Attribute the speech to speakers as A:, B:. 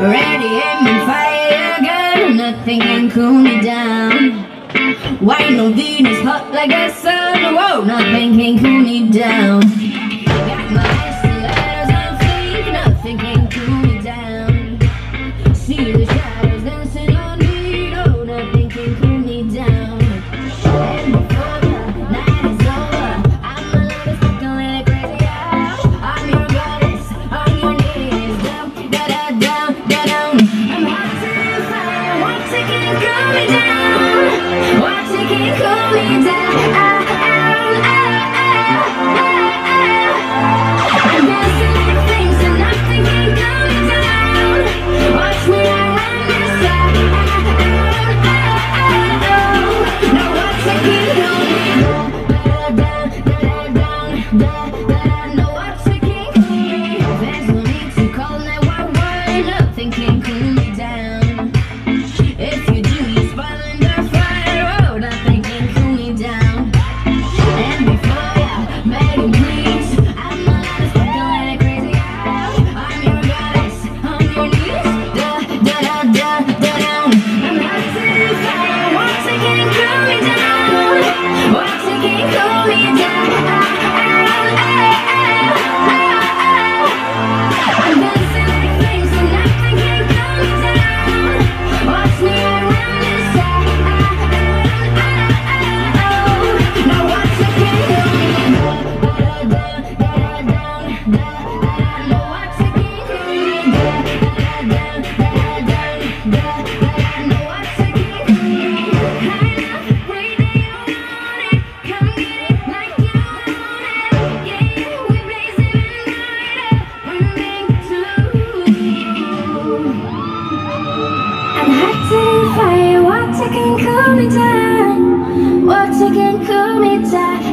A: Ready, aim and fire, girl. Nothing can cool me down. Wine on Venus, hot like a sun. Whoa, nothing can cool me down. Got my stilettos on fleek. Nothing can cool me down. See the shadows dancing on me. Oh, nothing can cool me down. And before the night is over, I'm a little stuck a little crazy. I'm your goddess, on your knees. Down, da da down, da down. I'm hot to fire. Once again, cool me down. Once again, cool me down. I'm dancing like things and nothing can cool me down. Watch me around this side. No, once again, cool me down. No, once again, cool me. There's no need to call 911. Nothing can cool me down. If you do, you spill under fire. Oh, nothing can cool me down. And before ya, begging please, I'm a lot of fucking like crazy. I'm your goddess, on your knees. Da da da da da down. I'm hot to fire. Once again, cool me down. Once again, cool me down. I'm dancing like things and nothing can cool me down. Watch me around this side. Now watch again, cool me down. Now watch again, cool me down. Now watch again, cool me down. High enough, way that you want it. Come get it like you want it. Yeah, we blazing the night up. One thing to. I'm hot to fire, what can cool me down? What can cool me down?